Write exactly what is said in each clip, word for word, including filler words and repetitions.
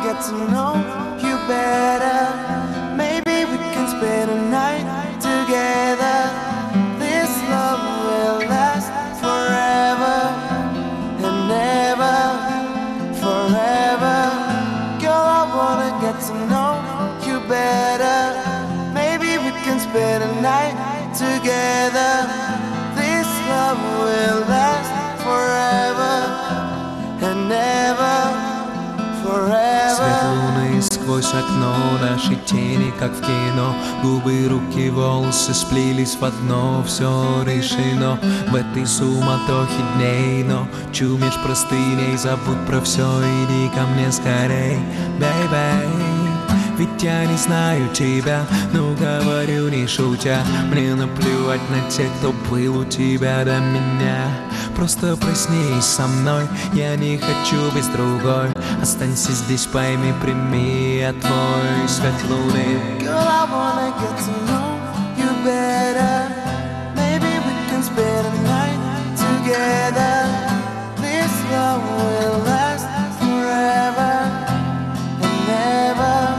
get to know you better. Maybe we can spend a night together. This love will last forever and ever, forever. Girl, I wanna get to know you better. Maybe we can spend a night together. This love will last forever and ever, forever. Свет луны сквозь окно, наши тени, как в кино. Губы, руки, волосы сплелись в одно. Все решено в этой суматохе дней. Но чумишь простыней, забудь про все, иди ко мне скорей, бэйбэй. Ведь я не знаю тебя, но говорю не шутя. Мне наплевать на тех, кто был у тебя до меня. Просто проснись со мной, я не хочу быть другой. Останься здесь, пойми, прими я твой свет луны. Girl, I wanna get to know you better. Maybe we can spend a night together. This love will last forever and ever.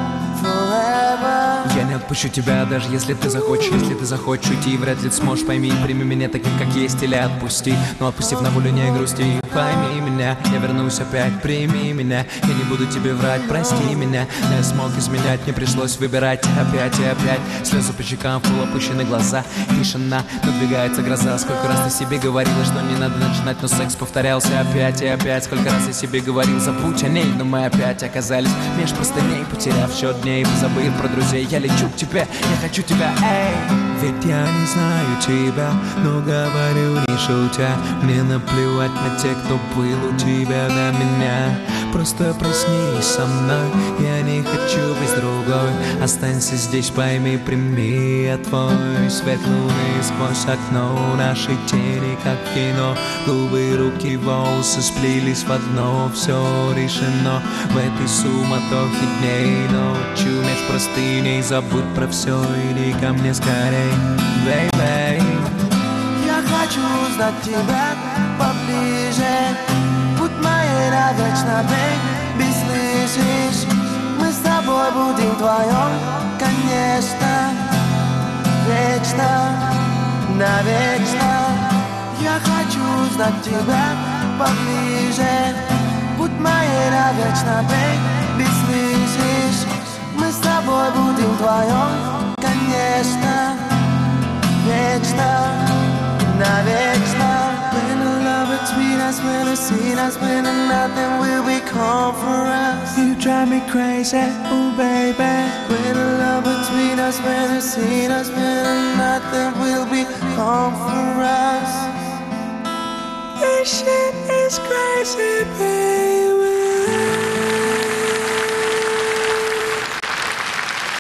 Я не отпущу тебя, даже если ты захочешь. Если ты захочешь уйти, вряд ли ты сможешь. Пойми, прими меня таким, как есть, или отпусти. Но отпустив на волю, не грусти. Пойми меня, я вернусь опять, прими меня. Я не буду тебе врать, прости меня. Я смог изменять, мне пришлось выбирать опять и опять. Слезы по щекам, полуопущены глаза. Тишина, надвигается гроза. Сколько раз ты себе говорила, что не надо начинать, но секс повторялся опять и опять. Сколько раз я себе говорил, забудь о ней, но мы опять оказались меж простыней, потеряв счет дней, забыв про друзей. Я лечу к тебе, я хочу тебя, эй. Ведь я не знаю тебя, но говорю не шутя. Мне наплевать на тех, кто был у тебя до меня. Просто проснись со мной, я не хочу быть другой. Останься здесь, пойми, прими я твой свет луны сквозь окно. Наши тени, как в кино. Губы, руки, волосы сплелись в одно. Все решено в этой суматохе дней. Ночью меж простыней, забудь про все, иди ко мне скорей, бэйбэй. Я хочу узнать тебя поближе. Будь моей навечно, бэйби, слышишь? Мы с тобой будем вдвоем, конечно, вечно, навечно. Я хочу узнать тебя поближе. Будь моей навечно, бэйби, слышишь? Мы с тобой будем вдвоем, конечно, вечно, навечно. When the love between us, when the scene us, when the nothing will become for us. You drive me crazy, oh baby. When the love between us, when the scene us, when the nothing will become for us. This shit is crazy, baby.